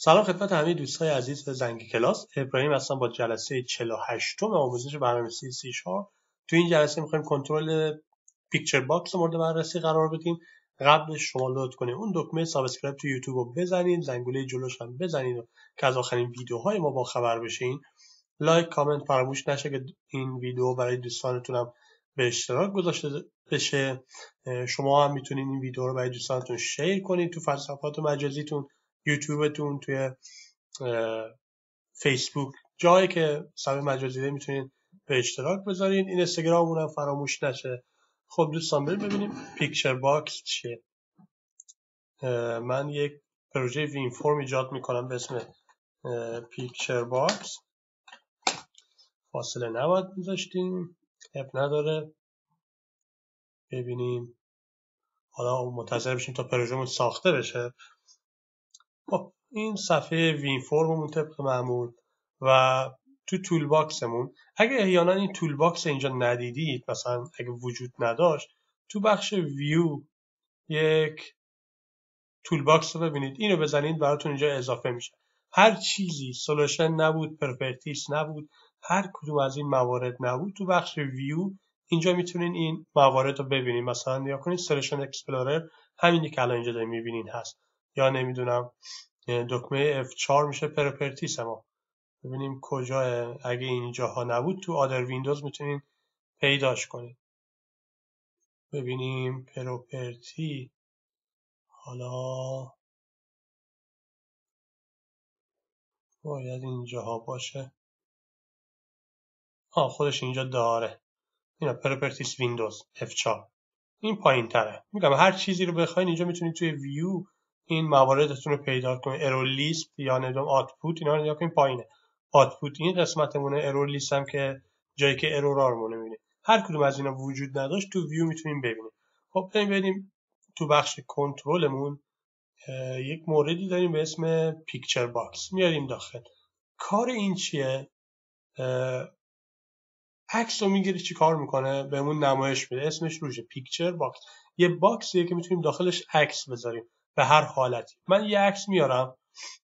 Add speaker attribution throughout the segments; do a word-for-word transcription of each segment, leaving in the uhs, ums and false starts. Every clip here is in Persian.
Speaker 1: سلام خدمت همه دوستای عزیز زنگی کلاس. ابراهیم هستم با جلسه چهل و هشتم آموزش برنامه‌نویسی سی شارپ. تو این جلسه می‌خوایم کنترل پیکچر باکس مورد بررسی قرار بدیم. قبلش شما لطف کنید اون دکمه سابسکرایب تو یوتیوب رو بزنید، زنگوله جلوش هم بزنید و که از آخرین ویدیوهای ما با خبر بشین. لایک، کامنت فراموش نشه که این ویدیو برای دوستانتون هم به اشتراک گذاشته بشه. شما هم میتونید این ویدیو رو برای دوستانتون شیر کنید تو صفحات مجازیتون، یوتیوبتون، توی فیسبوک، جایی که صفحه مجازی دارید میتونید به اشتراک بذارید. این اینستاگراممون هم فراموش نشه. خب دوستان بریم ببینیم پیکچر باکس چیه. من یک پروژه وین فرم ایجاد میکنم به اسم پیکچر باکس. فاصله نباید میذاشتیم، اب نداره. ببینیم حالا منتظر بشیم تا پروژهمون ساخته بشه. خب این صفحه وین فرممون طبق معمول و تو تول باکسمون، اگه احیانا این تول باکس اینجا ندیدید، مثلا اگه وجود نداشت، تو بخش ویو یک تول باکس رو ببینید، اینو بزنید براتون اینجا اضافه میشه. هر چیزی سولوشن نبود، پرپرتیس نبود، هر کدوم از این موارد نبود، تو بخش ویو اینجا میتونین این موارد رو ببینید. مثلا نیا کنید سولوشن اکسپلورر، همینی که الان اینجا دارین میبینین هست، یا نمیدونم دکمه اف چهار میشه پرپرتیس ما. ببینیم کجاه. اگه اینجاها نبود تو آدر ویندوز میتونین پیداش کنید. ببینیم پروپرتی، حالا باید اینجاها باشه. آه خودش اینجا داره. اینا پروپرتیس ویندوز اف چهار. این پایین تره. میگم هر چیزی رو بخواین اینجا میتونید توی ویو این مواردتون رو پیدا کنید. ارور لیست یا نمیدونم آوتپوت، اینا رو نگاه کنید پایینه. آوتپوت این قسمتمونه، ارور لیست هم که جایی که ارورا رو میبینید. هر کدوم از اینا وجود نداشت تو ویو میتونیم ببینیم. خب بریم ببینیم تو بخش کنترلمون یک موردی داریم به اسم پیکچر باکس. میاریم داخل. کار این چیه؟ عکس رو میگیره چی کار میکنه؟ بهمون نمایش میده. اسمش روشه پیکچر باکس. یه باکسیه که میتونیم داخلش عکس بذاریم به هر حالتی. من یه عکس میارم.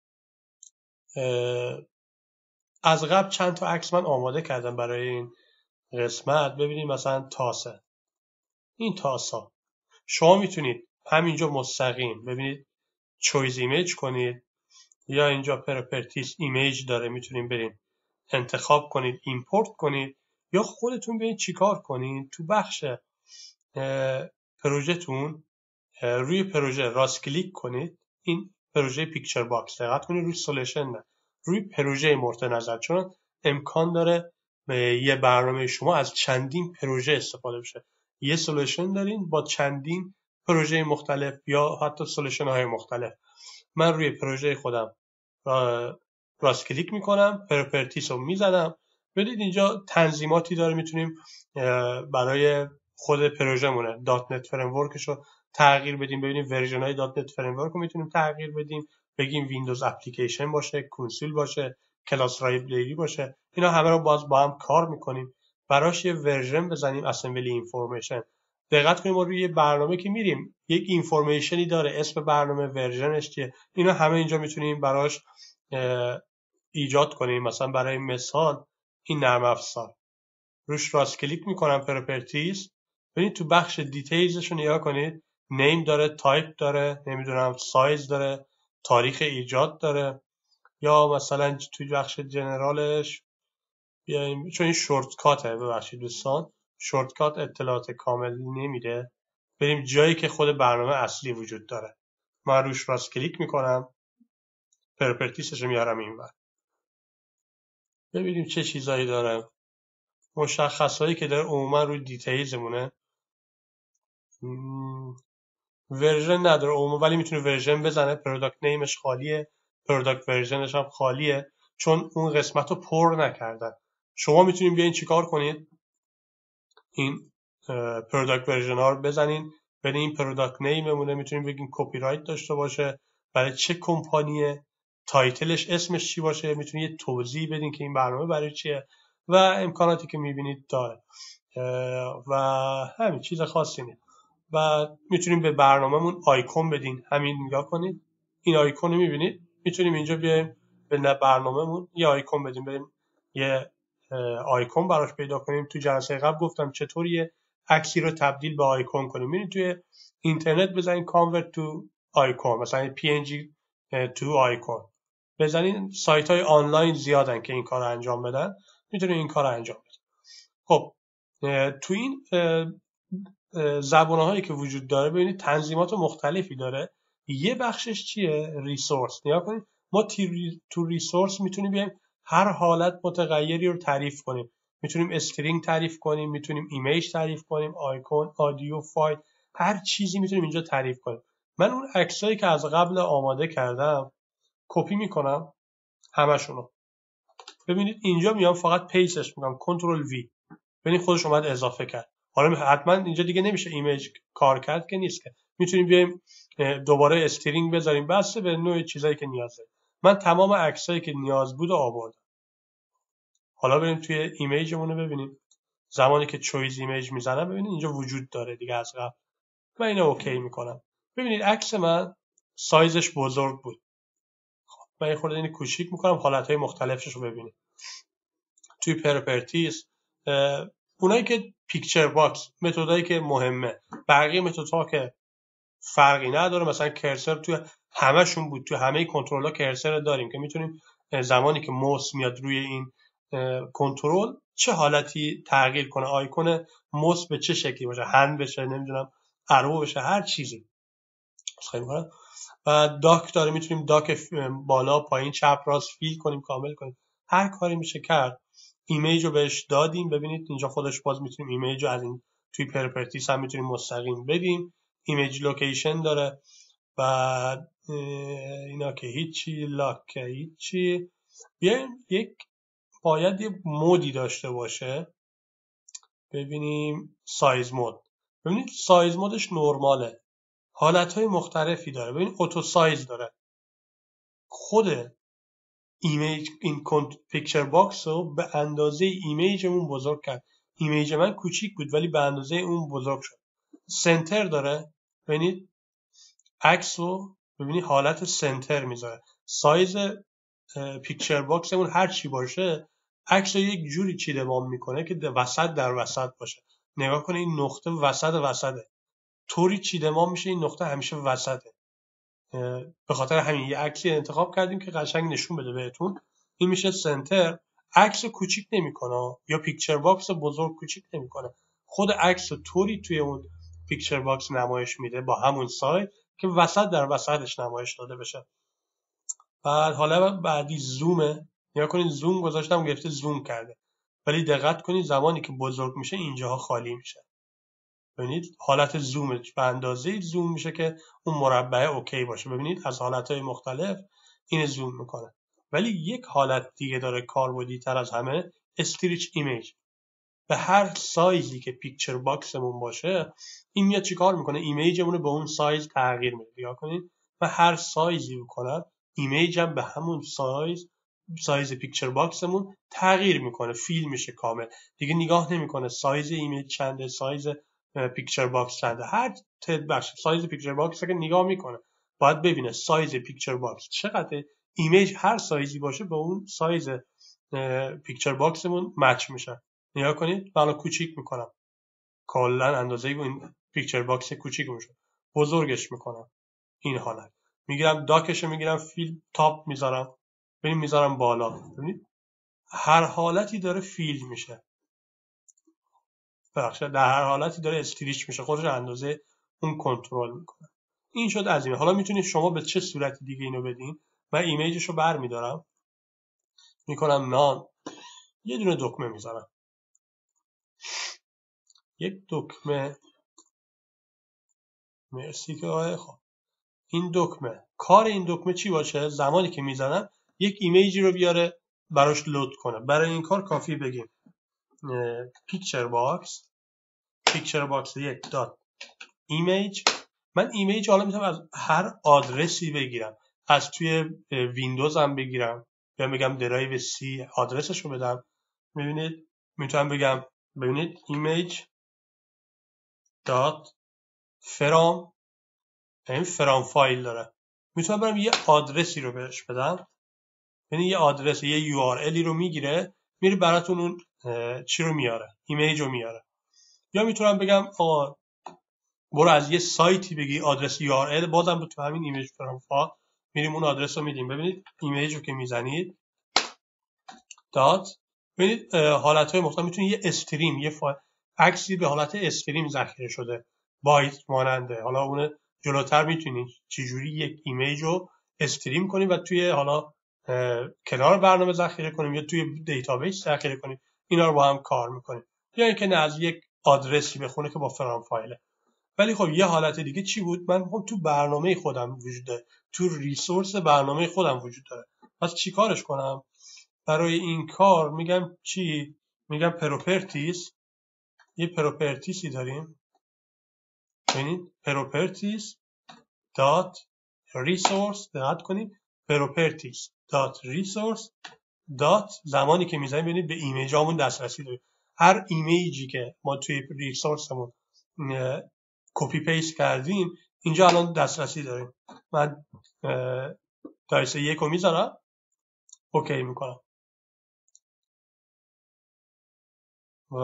Speaker 1: از قبل چند تا عکس من آماده کردم برای این قسمت. ببینید مثلا تاسه. این تاسا شما میتونید همینجا مستقیم ببینید چویز ایمیج کنید، یا اینجا پرپرتیس ایمیج داره، میتونید برید انتخاب کنید ایمپورت کنید، یا خودتون بیاین چیکار کنید تو بخش پروژهتون روی پروژه راست کلیک کنید. این پروژه پیکچر باکس، دقت کنید روی سولوشن نه، روی پروژه مورد نظر، چون امکان داره یه برنامه شما از چندین پروژه استفاده بشه. یه سولوشن دارین با چندین پروژه مختلف یا حتی سولوشن های مختلف. من روی پروژه خودم راست کلیک میکنم، پروپرتیس رو میزنم. بدید اینجا تنظیماتی داره، میتونیم برای خود پروژه مونه دات نت فریم ورکش رو تغییر بدیم. ببینیم ورژن های دات نت فریم ورک رو میتونیم تغییر بدیم، بگیم ویندوز اپلیکیشن باشه، کنسول باشه، کلاس لایبرری باشه. اینا همه رو باز با هم کار میکنیم. براش یه ورژن بزنیم، اسمبلی اینفورمیشن. دقت کنیم ما روی یه برنامه که میریم یک اینفورمیشنی داره، اسم برنامه، ورژنش چیه، اینا همه اینجا میتونیم براش ایجاد کنیم. مثلا برای مثال این نرم افزار روش راست کلیک میکنم، پروپرتیز، ببینید تو بخش دیتیلزش رو نگاه کنید، نیم داره، تایپ داره، نمیدونم سایز داره، تاریخ ایجاد داره، یا مثلا تو بخش جنرالش بیایم، چون این شورتکاته، ببخشید دوستان شورتکات اطلاعات کامل نمیده، بریم جایی که خود برنامه اصلی وجود داره. من روش راست کلیک میکنم، پروپرتیزش رو میارم اینور. ببینیم چه چیزایی داره. مشخصایی که داره عموما روی دیتیلزمونه. ورژن نداره عموما، ولی میتونه ورژن بزنه. پروداکت نیمش خالیه، پروداکت ورژنش هم خالیه، چون اون قسمت رو پر نکردن. شما میتونید بیاین چیکار کنید، این پروداکت ورژن ها رو بزنین، برای این پروداکت نیممونه میتونیم بگیم کپی رایت داشته باشه، برای چه کمپانیه، تایتلش اسمش چی باشه، میتونید یه توضیح بدین که این برنامه برای چیه و امکاناتی که میبینید داره و همین چیز خاصی نیست. و میتونیم به برنامه‌مون آیکون بدین. همین نگاه کنید، این آیکون رو میبینید، میتونیم اینجا بیایم به برنامه‌مون یه آیکون بدیم، بریم یه آیکون براش پیدا کنیم. تو جلسه قبل گفتم چطور یه عکسی رو تبدیل به آیکون کنیم. میرید توی اینترنت بزنید convert to icon، مثلا پی ان جی to icon بزنید. سایت های آنلاین زیادن که این کار رو انجام بدن، میتونید این کار رو انجام بدید. خب تو این زبانهایی که وجود داره ببینید تنظیمات مختلفی داره. یه بخشش چیه؟ ریسورس. نگاه کنید ما تو ریسورس میتونیم بیایم هر حالت متغیری رو تعریف کنیم. میتونیم استرینگ تعریف کنیم، میتونیم ایمیج تعریف کنیم، آیکون، آدیو، فایل، هر چیزی میتونیم اینجا تعریف کنیم. من اون عکسایی که از قبل آماده کردم کپی میکنم همشونو. ببینید اینجا میام فقط پیستش میکنم، کنترل وی. ببینید خودش اومد اضافه کرد. حالا حتما اینجا دیگه نمیشه ایمیج کار کرد که نیست که. میتونیم بیایم دوباره استرینگ بذاریم بسته به نوع چیزایی که نیاز داریم. من تمام عکسایی که نیاز بود آوردم. حالا بریم توی ایمیجمون رو ببینیم. زمانی که چویز ایمیج میزنم ببینید اینجا وجود داره دیگه از قبل. من اینو اوکی میکنم. ببینید عکس من سایزش بزرگ بود. من یه خورده اینو کوچیک میکنم حالتهای مختلفش رو ببینید. توی پرپرتیز اونایی که پیکچر باکس، متدایی که مهمه، بقیه متدها که فرقی نداره. مثلا کرسر توی همشون بود، توی همه کنترل‌ها کرسر داریم که میتونیم زمانی که موس میاد روی این کنترل چه حالتی تغییر کنه، آیکون موس به چه شکلی باشه، هند بشه، نمیدونم ارو بشه، هر چیزی. و داک داره، میتونیم داک بالا پایین چپ راست فیل کنیم، کامل کنیم، هر کاری میشه کرد. ایمیج رو بهش دادیم. ببینید اینجا خودش باز میتونیم ایمیج رو از این توی پرپرتیس هم میتونیم مستقیم بدیم. ایمیج لوکیشن داره و اینا که هیچی، لاک که هیچی. بیایم یک باید یه مودی داشته باشه. ببینیم سایز مود. ببینید سایز مودش نرماله. حالتهای مختلفی داره. ببینید اوتو سایز داره. خود ایمیج این پیکچر باکس رو به اندازه ایمیجمون بزرگ کرد. ایمیج من کوچیک بود ولی به اندازه اون بزرگ شد. سنتر داره. ببینید عکس رو ببینید حالت سنتر میذاره. سایز پیکچر باکسمون هر چی باشه عکس رو یک جوری چیدمان میکنه که وسط در وسط باشه. نگاه کنید این نقطه وسط وسطه. طوری چیدمان میشه این نقطه همیشه وسطه. به خاطر همین یه عکسی انتخاب کردیم که قشنگ نشون بده بهتون. این میشه سنتر. عکس کوچیک نمیکنه یا پیکچر باکس بزرگ کوچیک نمیکنه. خود عکس طوری توی اون پیکچر باکس نمایش میده با همون سایز که وسط در وسطش نمایش داده بشه. بعد حالا بعدی زومه. نگاه کنید زوم گذاشتم گرفته زوم کرده. ولی دقت کنید زمانی که بزرگ میشه اینجاها خالی میشه. ببینید حالت زومش به اندازه زوم میشه که اون مربع اوکی باشه. ببینید از حالتهای مختلف این زوم میکنه. ولی یک حالت دیگه داره کاربردی تر از همه، استریچ ایمیج. به هر سایزی که پیکچر باکسمون باشه این میاد چیکار میکنه؟ ایمیجمون رو به اون سایز تغییر میده. نگاه کنید و هر سایزی رو کنم ایمیج هم به همون سایز سایز پیکچر باکسمون تغییر میکنه، فیل میشه کامل. دیگه نگاه نمیکنه سایز ایمیج چنده، سایز پیکچر باکس چنده، هر تعداد بخش سایز پیکچر باکس که نگاه میکنه باید ببینه سایز پیکچر باکس چقدره. ایمیج هر سایزی باشه به اون سایز پیکچر باکسمون مچ میشه. نگاه کنید من کوچیک میکنم، کلا اندازه این پیکچر باکس کوچیک میشه، بزرگش میکنم. این حالت میگیرم داکشو میگیرم فیل تاپ میذارم، ببین میذارم بالا. ببینید هر حالتی داره فیل میشه، بخشه در هر حالتی داره استریچ میشه، خودش اندازه اون کنترل میکنه. این شد از این. حالا میتونید شما به چه صورت دیگه اینو بدین. من ایمیجشو برمیدارم میکنم نان، یه دونه دکمه میذارم، یک دکمه. مرسی که آقای خب این دکمه، کار این دکمه چی باشه؟ زمانی که میزنم یک ایمیجی رو بیاره براش لود کنه. برای این کار کافی بگیم پیکچر باکس پیکچر باکس یک دات ایمیج. من ایمیج حالا میتونم از هر آدرسی بگیرم، از توی ویندوز هم بگیرم یا بگم درایو سی آدرسش رو بدم. ببینید میتونم بگم ببینید ایمیج دات فرام، این فرام فایل داره. میتونم برم یه آدرسی رو بهش بدم، یعنی یه آدرس یه یو آر الی رو میگیره میره براتون اون چی رو میاره، ایمیج رو میاره. یا میتونم بگم آقا برو از یه سایتی بگی آدرس یو آر ال، بازم تو همین ایمیج فرام فایل میریم اون آدرس رو میدیم. ببینید ایمیج رو که میزنید دات، ببینید حالتهای مختلف، میتونید یه استریم، یه فایل عکسی به حالت استریم ذخیره شده بایت ماننده، حالا اون جلوتر میتونید چجوری یک ایمیج رو استریم کنید و توی حالا کنار برنامه ذخیره کنیم یا توی دیتابیس ذخیره کنیم، اینا رو با هم کار میکنیم. یا اینکه نه از یک آدرسی بخونه که با فرام فایله. ولی خب یه حالت دیگه چی بود؟ من خب تو برنامه خودم وجود داره، تو ریسورس برنامه خودم وجود داره. پس چی کارش کنم؟ برای این کار میگم چی؟ میگم پروپرتیز، یه پروپرتیسی داریم، ببینید پروپرتیز دات ریسورس، دقت کنید پروپرتیز دات ریسورس دات، زمانی که میزنیم ببینید به ایمیجامون دسترسی داریم. هر ایمیجی که ما توی ریسورسمون کپی پیست کردیم اینجا الان دسترسی داریم. من دایس یک رو میذارم، اوکی میکنم و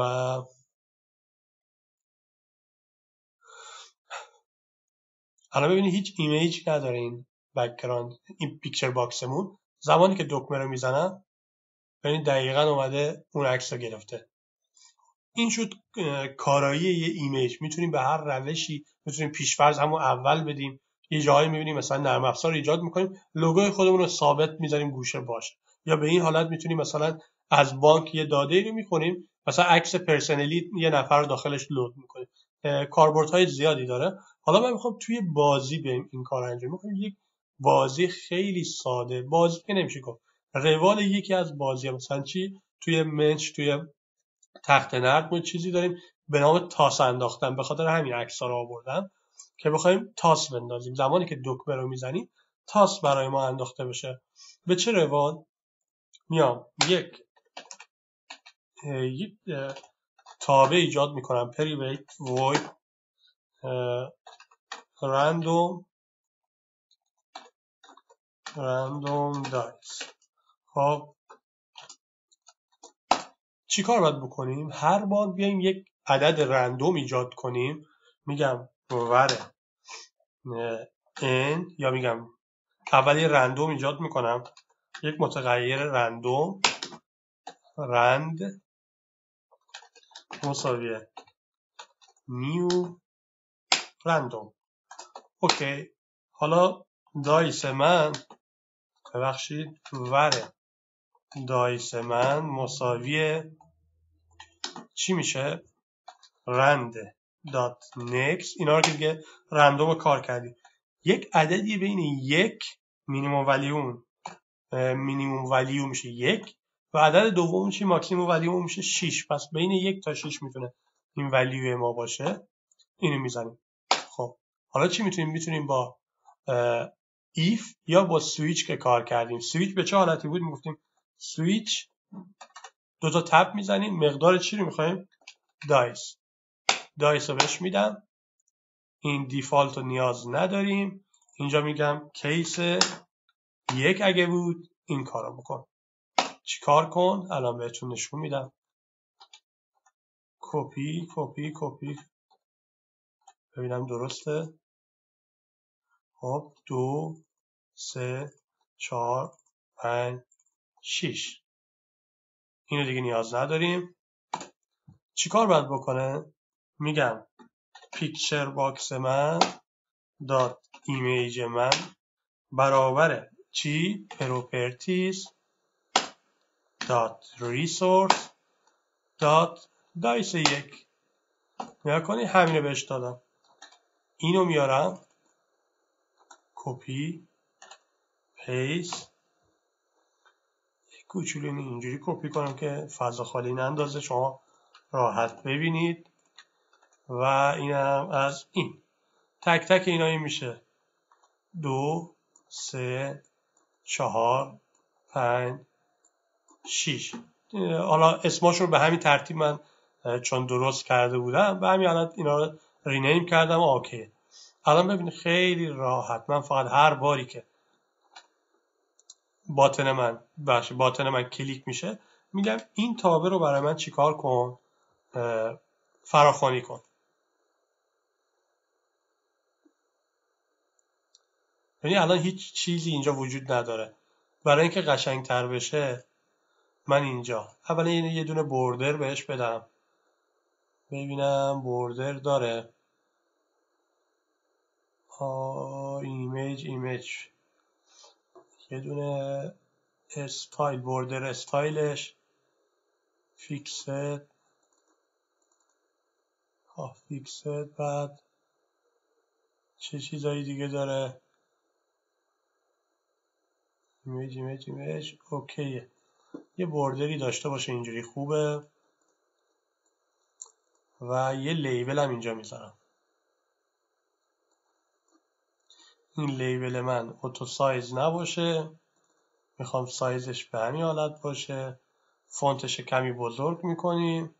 Speaker 1: الان ببینید هیچ ایمیج نداره این بک‌گراند، این پیکچر باکسمون. زمانی که دکمه رو میزنم ببینید دقیقاً اومده اون عکس رو گرفته. این شد کارایی یه ایمیج. میتونیم به هر روشی، میتونیم پیش‌فرض همون اول بدیم، یه جایی میبینیم مثلا نرم افزار ایجاد میکنیم لوگوی خودمون رو ثابت میذاریم گوشه باشه، یا به این حالت میتونیم مثلا از بانک یه داده رو میخونیم، مثلا عکس پرسنلی یه نفر رو داخلش لود میکنیم. کاربردهای زیادی داره. حالا من میخوام توی بازی به این کار انجام میکنم. یک بازی خیلی ساده، بازی که نمیشه گفت، روال یکی از بازی ها. مثلا چی توی منچ، توی تخت نرد ما چیزی داریم به نام تاس انداختن، به خاطر همین عکس‌ها رو آوردم که بخوایم تاس بندازیم. زمانی که دکمه رو میزنیم تاس برای ما انداخته بشه. به چه روال؟ میام یک یک تابع ایجاد میکنم، پریویت void random random dice. خب چی کار باید بکنیم؟ هر بار بیایم یک عدد رندوم ایجاد کنیم، میگم وره n، یا میگم اول یه رندوم ایجاد میکنم، یک متغیر رندوم رند مساویه نیو رندوم. اوکی. حالا دایس من، ببخشید وره دایس من مساویه چی میشه؟ رند دات نکس. اینا رو که دیگه رندوم کار کردیم. یک عددی بین یک مینیموم ولیوم مینیموم ولیو میشه یک و عدد دوم چی ماکسیموم ولیو میشه شش. پس بین یک تا شش میتونه این ولیو ما باشه. اینو میزنیم. خب حالا چی میتونیم؟ میتونیم با ایف یا با سویچ که کار کردیم. سویچ به چه حالتی بود؟ میگفتیم سویچ دو تا تپ میزنیم، مقدار چی رو میخوایم؟ دایس. دایس رو بهش میدم. این دیفالت رو نیاز نداریم. اینجا میگم کیس یک اگه بود این کارو بکن. چیکار کن؟ الان بهتون نشون میدم. کپی کپی کپی ببینم درسته. خب دو سه چهار پنج شش. اینو دیگه نیاز نداریم. چیکار باید بکنه؟ میگم پیکچر باکس من دات ایمیج من برابر چی؟ پروپرتیز دات ریسورس دات دایس یک. نیا کنی همینو بهش دادم. اینو میارم کپی پیست، کوچولو اینجوری کپی کنم که فضا خالی نندازه، شما راحت ببینید. و اینم از این تک تک اینایی میشه دو سه چهار پنج شش. حالا اسماشون به همین ترتیب من چون درست کرده بودم به همین حالت اینا رو رینیم کردم. اوکی. الان ببینید خیلی راحت من فقط هر باری که باتن من باشه باتن من کلیک میشه میگم این تابه رو برای من چیکار کن، فراخوانی کن. یعنی الان هیچ چیزی اینجا وجود نداره. برای اینکه قشنگتر بشه من اینجا اولا یه دونه بوردر بهش بدم، ببینم بوردر داره. آه ایمیج ایمیج یه دونه استایل بوردر استایلش فیکست ها فیکست بعد چه چیزایی دیگه داره؟ ایمیج ایمیج ایمیج اوکیه. یه بوردری داشته باشه اینجوری خوبه و یه لیبل هم اینجا میذارم. این لیبل من اوتو سایز نباشه، میخوام سایزش به همین حالت باشه. فونتش کمی بزرگ میکنیم،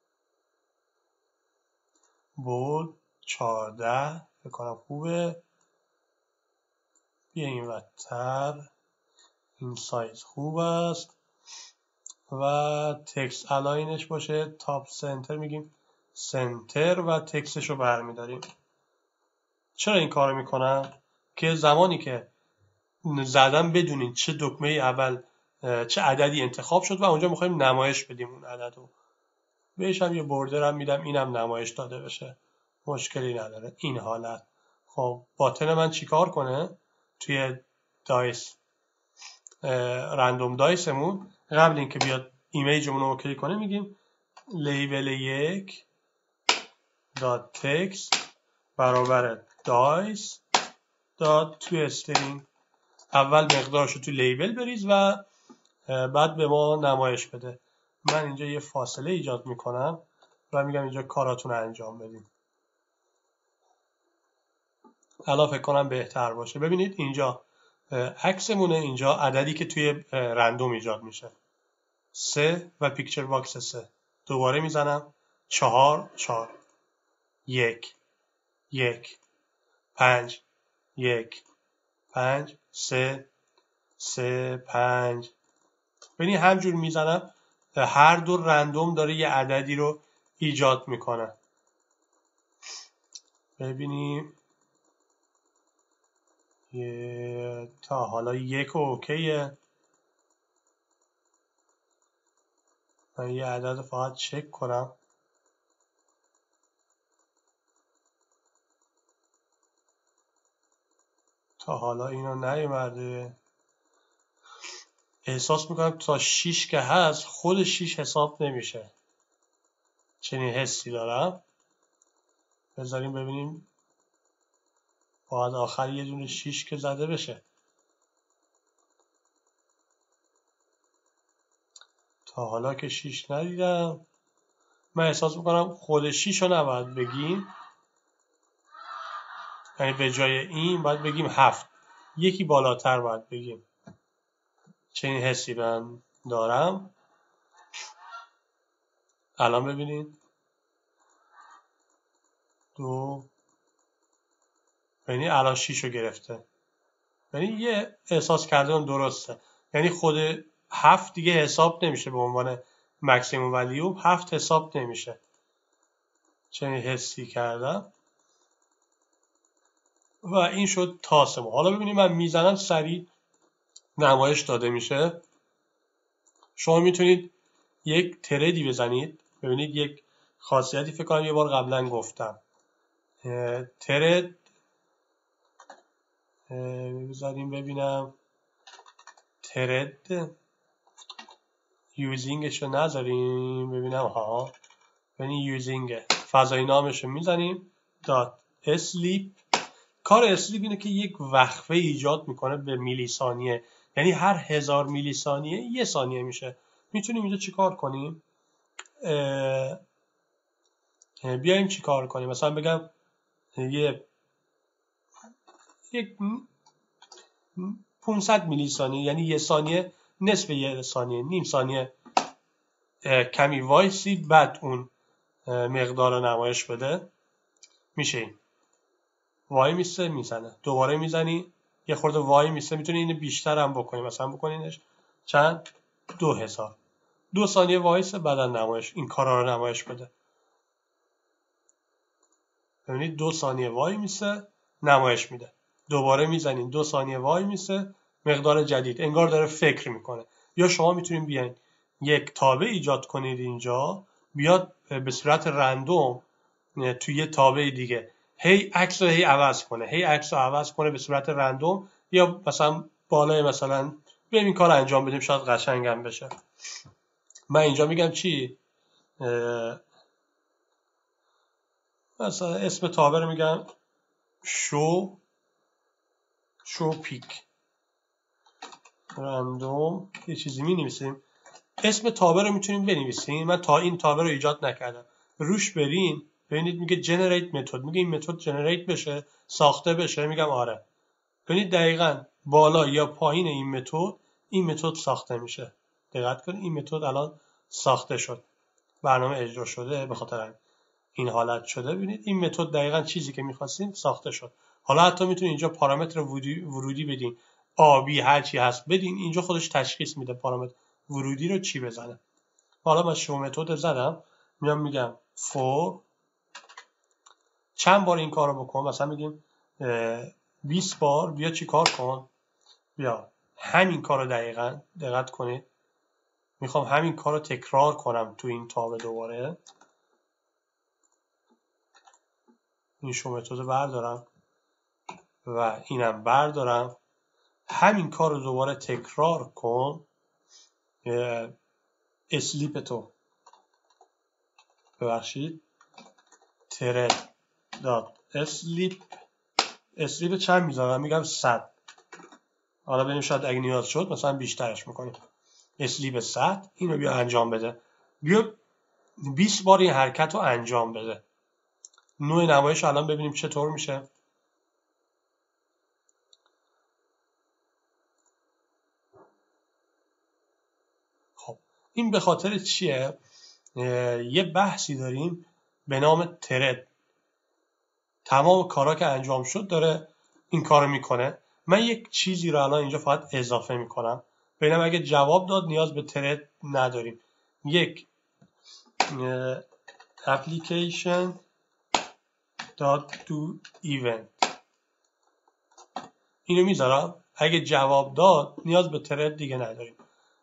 Speaker 1: بود چهارده بکنم خوبه. بیا این وقتتر، این سایز خوب است و تکست الاینش باشه تاپ سنتر، میگیم سنتر و تکستش رو برمیداریم. چرا این کار میکنم؟ که زمانی که زدم بدونین چه دکمه اول چه عددی انتخاب شد و اونجا میخوایم نمایش بدیم اون عدد رو. بهش هم یه بوردر هم میدم اینم نمایش داده بشه، مشکلی نداره این حالت. خب باتن من چیکار کنه؟ توی دایس رندوم دایسمون قبل اینکه بیاد ایمیجمون رو اوکی کنه میگیم لیبل یک دات تکست برابر دایس دات تو استرینگ. اول مقدارشو تو لیبل بریز و بعد به ما نمایش بده. من اینجا یه فاصله ایجاد میکنم و میگم اینجا کاراتون انجام بدیم. الان فکر کنم بهتر باشه. ببینید اینجا عکسمونه، اینجا عددی که توی رندوم ایجاد میشه سه و پیکچر باکس سه. دوباره میزنم چهار چهار یک یک پنج یک پنج سه سه پنج. ببینید همجور میزنم هر دو رندوم داره یه عددی رو ایجاد میکنه. ببینیم یه تا حالا یک اوکیه. من یه عدد فقط چک کنم. تا حالا اینو نیومده. احساس میکنم تا شیش که هست خود شیش حساب نمیشه، چنین حسی دارم. بذاریم ببینیم باید آخر یه دونه شیش که زده بشه. تا حالا که شیش ندیدم. من احساس میکنم خود شیش رو نباید بگیم، یعنی به جای این باید بگیم هفت، یکی بالاتر باید بگیم. چنین حسی من دارم. الان ببینید دو، یعنی الان شیش رو گرفته، یعنی یه احساس کردن درسته. یعنی خود هفت دیگه حساب نمیشه به عنوان مکسیموم ولیو، هفت حساب نمیشه. چنین حسی کردم و این شد تاسم. حالا ببینید من میزنم سریع نمایش داده میشه. شما میتونید یک تردی بزنید. ببینید یک خاصیتی فکر کنم یه بار قبلا گفتم، ترد بذاریم ببینم، ترد یوزینگش رو نذاریم ببینم. ها ببینید یوزینگ فضای نامش رو میزنیم دات اسلیپ. کار اسلیپ اینه که یک وقفه ایجاد میکنه به میلی ثانیه، یعنی هر هزار میلی ثانیه یه ثانیه میشه. میتونیم اینجا چیکار کنیم؟ بیایم چیکار کنیم؟ مثلا بگم یه یک پانصد میلی ثانیه، یعنی یه ثانیه نصف یه ثانیه، نیم ثانیه کمی وایسی بعد اون مقدار رو نمایش بده. میشه این. وای میسته میزنه، دوباره میزنی یه خورده وای میسته، میتونی اینو بیشتر هم بکنی، مثلا بکنینش چند دو هزار، دو ثانیه وایسه بعدا نمایش این کارا رو نمایش بده. ببینید دو ثانیه وای میسته نمایش میده، دوباره میزنین دو ثانیه وای میسته مقدار جدید، انگار داره فکر میکنه. یا شما میتونین بیاین یک تابع ایجاد کنید اینجا، بیاد به صورت رندوم توی یه تابع دیگه هی عکس رو هی عوض کنه، هی عکس رو عوض کنه به صورت رندوم، یا مثلا بالای مثلا بیایم این کار انجام بدیم شاید قشنگم بشه. من اینجا میگم چی، مثلا اسم تابع رو میگم شو شو پیک رندوم، یه چیزی می نویسیم. اسم تابع رو میتونیم بنویسیم، من تا این تابع رو ایجاد نکردم، روش برین ببینید میگه جنریت متد، میگه این متد جنریت بشه ساخته بشه، میگم آره. ببینید دقیقاً بالا یا پایین این متد این متد ساخته میشه. دقت کنید این متد الان ساخته شد، برنامه اجرا شده، به خاطر این حالت شده. ببینید این متد دقیقاً چیزی که می‌خواستیم ساخته شد. حالا حتی میتونید اینجا پارامتر ورودی بدین، آبی هر چی هست بدین، اینجا خودش تشخیص میده پارامتر ورودی رو چی بزنه. حالا من شو متد زدم، میام میگم فور چند بار این کارو بکن، مثلا میگیم بیست بار، بیا چی کار کن، بیا همین کارو دقیقاً دقت کنید میخوام همین کارو تکرار کنم تو این تابع دوباره. این شو متد بردارم و اینم بردارم، همین کار رو دوباره تکرار کن. اسلیپ تو ببخشید ترد داد اسلیپ، اسلیپ چند میذارم، میگم صد. حالا ببینیم شاید اگه نیاز شد مثلا بیشترش میکنیم، اسلیپ صد. اینو بیا انجام بده، بیا بیست بار این حرکت رو انجام بده. نوع نمایش الان ببینیم چطور میشه. خب این به خاطر چیه؟ یه بحثی داریم به نام ترد، تمام کارا که انجام شد داره این کارو میکنه. من یک چیزی رو الان اینجا فقط اضافه میکنم، ببینم اگه جواب داد نیاز به ترد نداریم. یک application dot do event اینو میذارم، اگه جواب داد نیاز به ترد دیگه نداریم.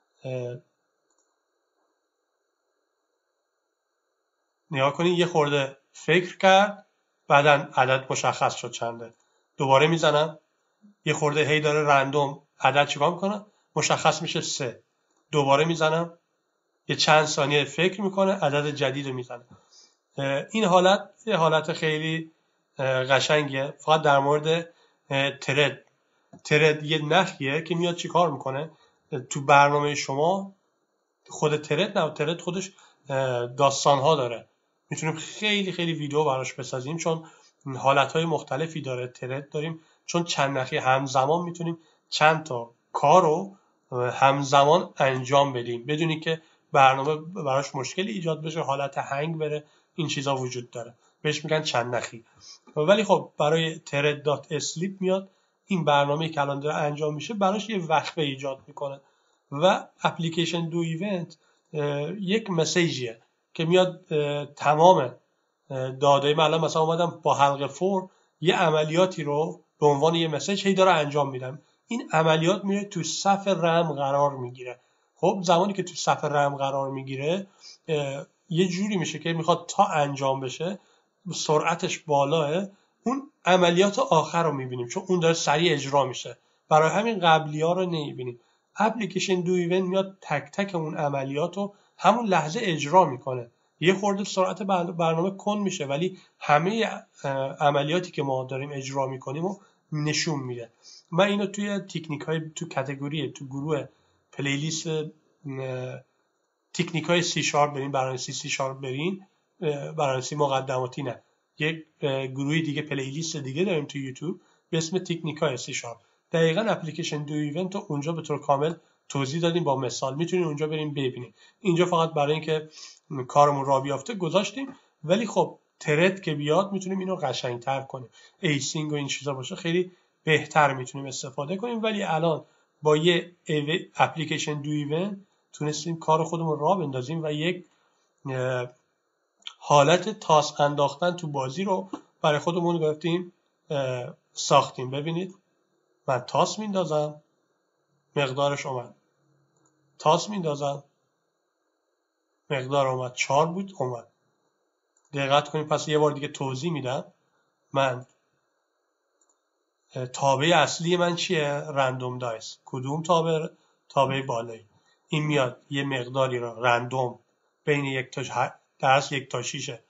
Speaker 1: نگاه کنید یه خورده فکر کرد، بعداً عدد مشخص شد چنده، دوباره میزنم یه خورده هی داره رندوم عدد چیکار میکنه مشخص میشه سه، دوباره میزنم یه چند ثانیه فکر میکنه عدد جدید رو میزنه. این حالت یه حالت خیلی قشنگیه، فقط در مورد ترد. ترد یه نخیه که میاد چیکار میکنه تو برنامه شما. خود ترد نه، ترد خودش داستانها داره، میتونیم خیلی خیلی ویدیو براش بسازیم چون حالتهای مختلفی داره. ترد داریم چون چند نخی همزمان میتونیم چند تا کار رو همزمان انجام بدیم بدونی که برنامه براش مشکلی ایجاد بشه، حالت هنگ بره، این چیزا وجود داره، بهش میگن چند نخی. ولی خب برای ترد دات اسلیپ میاد این برنامه که الان داره انجام میشه براش یه وقفه ایجاد میکنه و اپلیکیشن دو ایونت یک مسیجیه که میاد تمام داده من الان مثلا اومدم با حلقه فور یه عملیاتی رو به عنوان یه مسیج هی داره انجام میدم، این عملیات میره تو صف رم قرار میگیره. خب زمانی که تو صف رم قرار میگیره یه جوری میشه که میخواد تا انجام بشه سرعتش بالاه، اون عملیات آخر رو میبینیم چون اون داره سریع اجرا میشه، برای همین قبلی ها رو نمیبینیم. اپلیکیشن دو ایونت میاد تک تک اون عملیات رو همون لحظه اجرا میکنه، یه خورده سرعت برنامه کند میشه ولی همه عملیاتی که ما داریم اجرا میکنیم رو نشون میده. من اینو توی تکنیک های تو کاتگوری تو گروه پلیلیست تکنیک های سی شارپ برین، برنامه‌نویسی سی شارپ برین، برنامه‌نویسی مقدماتی نه، یک گروه دیگه پلیلیست دیگه داریم تو یوتیوب به اسم تکنیک های سی شارپ. دقیقاً اپلیکیشن دو ایونت رو اونجا به طور کامل توضیح دادیم با مثال، میتونید اونجا بریم ببینید. اینجا فقط برای اینکه کارمون راه بیافته گذاشتیم، ولی خب ترد که بیاد میتونیم اینو قشنگتر کنیم، ایسینگ و این چیزا باشه خیلی بهتر میتونیم استفاده کنیم. ولی الان با یه اپلیکیشن دو ایونت تونستیم کار خودمون را بندازیم و یک حالت تاس انداختن تو بازی رو برای خودمون گرفتیم ساختیم. ببینید من تاس میندازم، مقدارش اومد، تاس میندازم، مقدار اومد، چهار بود اومد. دقت کنید. پس یه بار دیگه توضیح میدم. من تابع اصلی من چیه؟ رندوم دایس. کدوم تابع؟ تابع بالایی. این میاد یه مقداری رو رندوم بین یک تا درس یک تا شیش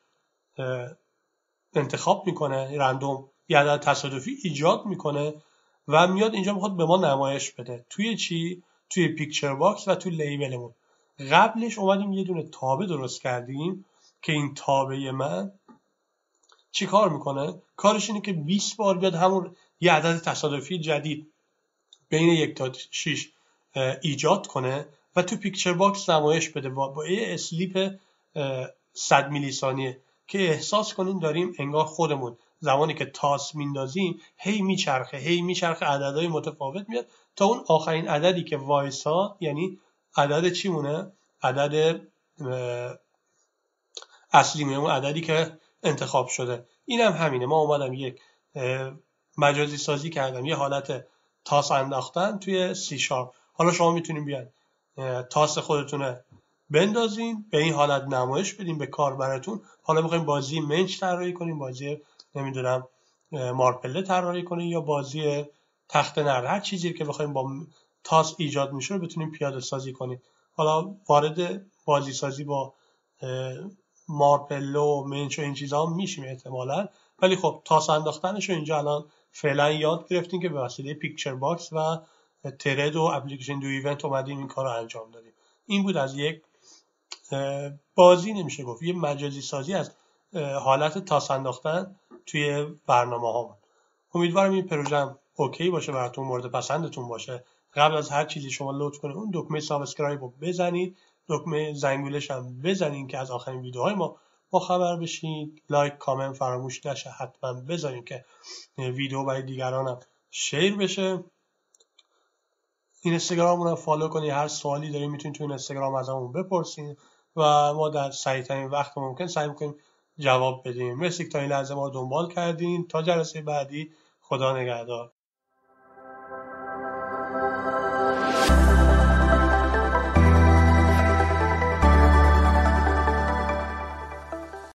Speaker 1: انتخاب میکنه، رندوم یه عدد تصادفی ایجاد میکنه و میاد اینجا میخواد به ما نمایش بده. توی چی؟ توی پیکچر باکس و توی لیبلمون. قبلش اومدیم یه دونه تابع درست کردیم که این تابع من چی کار میکنه؟ کارش اینه که بیست بار بیاد همون یه عدد تصادفی جدید بین یک تا شیش ایجاد کنه و تو پیکچر باکس نمایش بده با, با یه اسلیپ صد میلی ثانیه که احساس کنیم داریم انگار خودمون زمانی که تاس میندازیم هی میچرخه هی میچرخه عددهای متفاوت میاد تا اون آخرین عددی که وایسا، یعنی عدد چی مونه؟ عدد اصلی میمونه، اون عددی که انتخاب شده. اینم هم همینه. ما اومدم یک مجازی سازی کردم، یه حالت تاس انداختن توی سی شارپ. حالا شما میتونین بیان تاس خودتونه بندازین، به این حالت نمایش بدین به کاربرتون. حالا میخوایم بازی منچ طراحی کنیم، بازی نمیدونم مارپله طراحی کنیم یا بازی تخت نرد، هر چیزی که بخوایم با تاس ایجاد میشه رو بتونیم پیاده سازی کنیم. حالا وارد بازی سازی با مارپله و منچ و این چیزا هم میشیم احتمالاً، ولی خب تاس انداختنش رو اینجا الان فعلا یاد گرفتیم که به وسیله پیکچر باکس و ترد و اپلیکیشن دو ایونت اومدیم این کار رو انجام دادیم. این بود از یک بازی، نمیشه گفت یه مجازی سازی از حالت تاس انداختن توی برنامه هامون. امیدوارم این پروژه هم اوکی باشه براتون، مورد پسندتون باشه. قبل از هر چیزی شما لطف کنید اون دکمه سابسکرایب رو بزنید، دکمه زنگولش هم بزنید که از آخرین ویدیوهای ما با خبر بشید. لایک کامنت فراموش نشه حتما بذارید که ویدیو برای دیگران هم شیر بشه. این اینستاگراممون رو فالو کنید، هر سوالی دارید میتونید تو اینستاگرام ازمون بپرسید و ما در سریع‌ترین وقت ممکن سعی می‌کنیم جواب بدیم. مرسی که تا این لحظه ما رو دنبال کردین. تا جلسه بعدی، خدا نگهدار.